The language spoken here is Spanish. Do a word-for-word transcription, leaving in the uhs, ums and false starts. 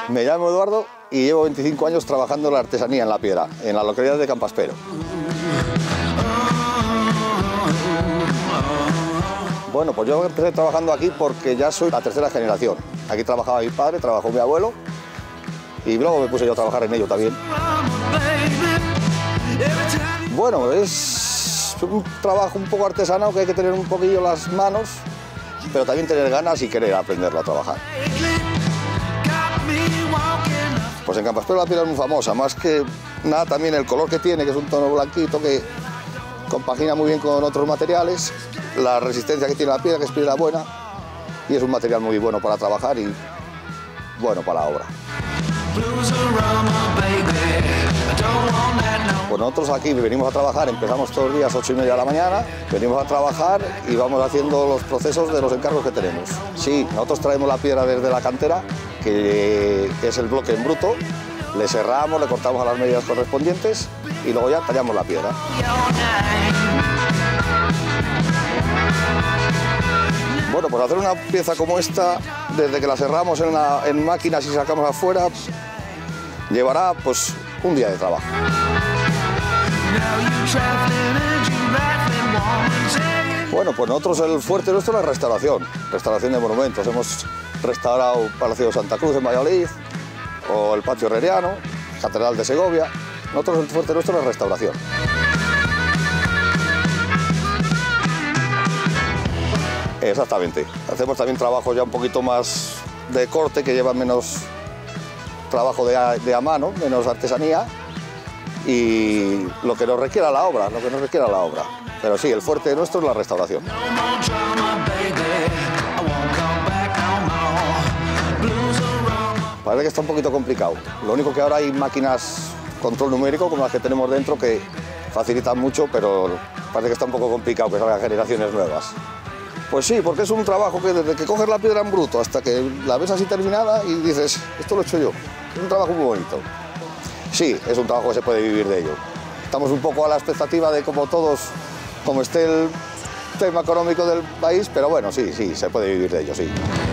Me llamo Eduardo y llevo veinticinco años trabajando en la artesanía en la piedra, en la localidad de Campaspero. Bueno, pues yo empecé trabajando aquí porque ya soy la tercera generación. Aquí trabajaba mi padre, trabajó mi abuelo y luego me puse yo a trabajar en ello también. Bueno, es un trabajo un poco artesanal que hay que tener un poquillo las manos, pero también tener ganas y querer aprenderlo a trabajar. Pues en Campaspero la piedra es muy famosa, más que nada también el color que tiene, que es un tono blanquito que compagina muy bien con otros materiales, la resistencia que tiene la piedra, que es piedra buena, y es un material muy bueno para trabajar y bueno para la obra. Pues nosotros aquí venimos a trabajar, empezamos todos los días a ocho y media de la mañana, venimos a trabajar y vamos haciendo los procesos de los encargos que tenemos. Sí, nosotros traemos la piedra desde la cantera, que, que es el bloque en bruto, le serramos, le cortamos a las medidas correspondientes y luego ya tallamos la piedra. Bueno, pues hacer una pieza como esta, desde que la cerramos en, la, en máquinas y sacamos afuera, llevará pues un día de trabajo. Bueno, pues nosotros el fuerte nuestro es la restauración, restauración de monumentos. Hemos restaurado el Palacio de Santa Cruz en Valladolid, o el Patio Herreriano, Catedral de Segovia. Nosotros el fuerte nuestro es la restauración. Exactamente. Hacemos también trabajos ya un poquito más de corte, que llevan menos trabajo de a, de a mano, menos artesanía, y lo que nos requiera la obra, lo que nos requiera la obra. Pero sí, el fuerte nuestro es la restauración. Parece que está un poquito complicado. Lo único que ahora hay máquinas control numérico, como las que tenemos dentro, que facilitan mucho, pero parece que está un poco complicado que salgan generaciones nuevas. Pues sí, porque es un trabajo que desde que coges la piedra en bruto hasta que la ves así terminada y dices, esto lo he hecho yo. Es un trabajo muy bonito. Sí, es un trabajo que se puede vivir de ello. Estamos un poco a la expectativa de como todos, como esté el tema económico del país, pero bueno, sí, sí, se puede vivir de ello, sí.